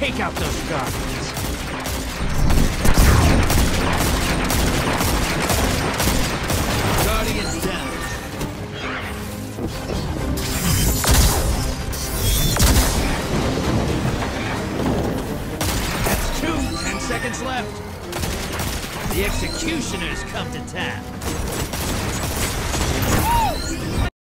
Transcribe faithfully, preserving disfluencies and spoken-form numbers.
Take out those guards. Guardians down. That's two. Ten seconds left. The executioners come to town.